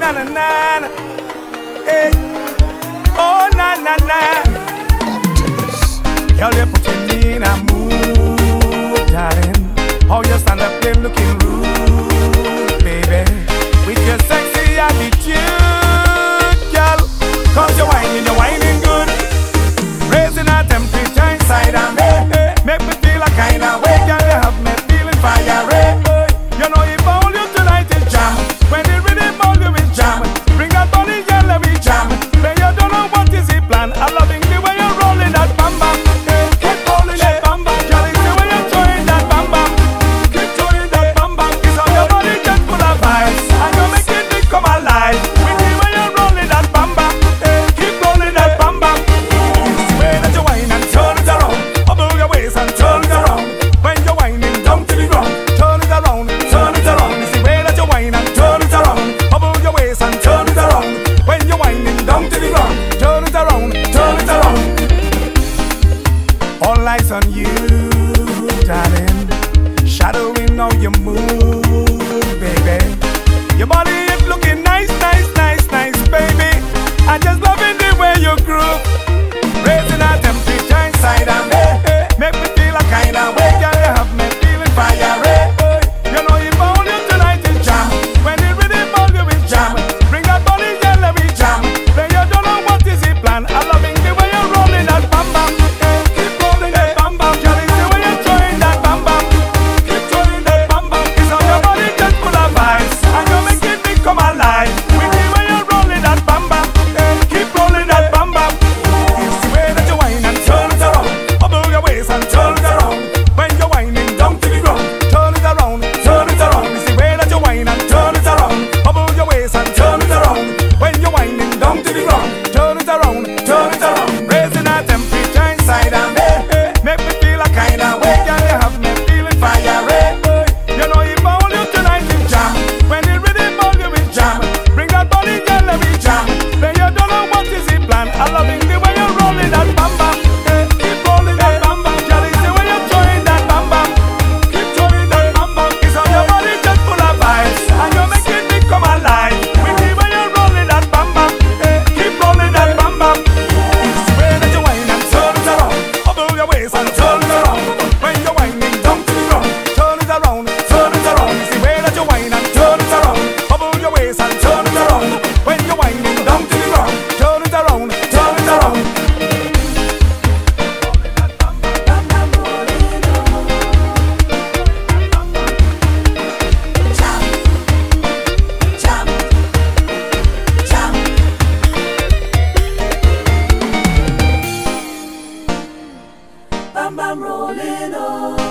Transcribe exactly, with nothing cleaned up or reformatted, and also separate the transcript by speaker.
Speaker 1: na na na. Hey. Oh na na na. Girl, you're putting me in a mood, darling. How you stand up there looking rude, baby, with your sexy attitude, girl. Cause you're whining, you're whining good, raising our temperature inside of me. Make me feel a kind of way, girl. You have me feeling fiery. You know if I hold you tonight is jam. When it really hold you is jam. Bring that body, girl, let me jam. Then you don't know what is the plan. I'm loving the way you're rolling that bam bam. Keep rolling that bam bam, girl. It's the way you're throwing that bam bam. Keep throwing that bam bam. It's on your body just full of vibes, and you're making me come alive. With the way you're rolling that bam bam. Keep rolling that bam bam. It's the way that you whine and turn it around. Bubble your waist and turn it around. When you're whining down to the ground, turn it around, turn it around. It's the way that you whine and turn it around. Bubble your waist and turn it around. When you're whining down to the ground, turn it around, turn it around. All eyes on you, darling. Shadowing all your mood, baby. Your body is looking nice, nice, nice, nice, baby. I just loving the way you groove, raising our temperature inside of me. Make me feel a kind of way, girl. You have me feeling fiery. You know if I hold you tonight is jam. When it really hold you is jam. Bring that body, girl, let me jam. Then you don't know what is the plan. I'm loving the way you're rolling that bam bam. Keep rolling that bam bam, girl. It's the way you're throwing that bam bam. Keep throwing that bam bam. It's on your body just full of vibes, and you're making me come alive. With the way you're rolling that bam bam. Keep rolling that bam bam. It's the way that you whine and turn it around. Bubble your waist and turn it around. When you're whining down to the ground, turn it around, turn it around. It's the way that you whine and turn it around. Bubble your waist and turn it around. When you're whining down to the ground, turn it around, turn it around. Raising our temperature inside of me. Make me feel a kind of way, girl. You have me feeling fiery. You know if I hold you tonight is jam. When it really hold you is jam. Bring that body, girl, let me jam. Then you don't know what is the plan. I'm loving the way you're rolling that bam bam. Keep rolling that bam bam, girl. It's the way you're throwing that bam bam. Keep throwing that bam bam. It's on your body just full of vibes, and you're making me come alive. With the way you're rolling that bam bam. Keep rolling that bam bam. It's the way that you whine and turn it around. Bubble your waist and turn it around. When you're whining down to the ground, turn it around, turn it around. It's the way that you whine and turn it around. Bubble your waist and turn it around. When you're whining down to the ground, turn it around, turn it around.
Speaker 2: Bam bam rolling on.